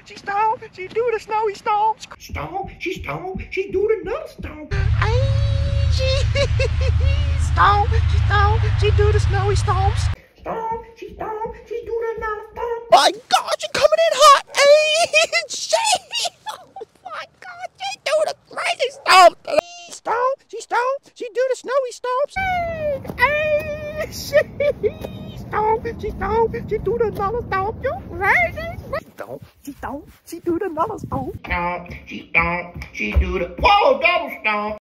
she stomp, she do the snowy stomps. Stomp, she do the null stomp. Ay, she stomp, she do the snowy stomps. Stomp, she do the null stomp. My God, she coming in hot. Ay, she, oh my God, she do the crazy stomp. Stomp, she do the snowy stomps. Ay, she stomp, she do the null stomp. You crazy? She do the null stomp. Stomp, she do the, whoa, double stomp.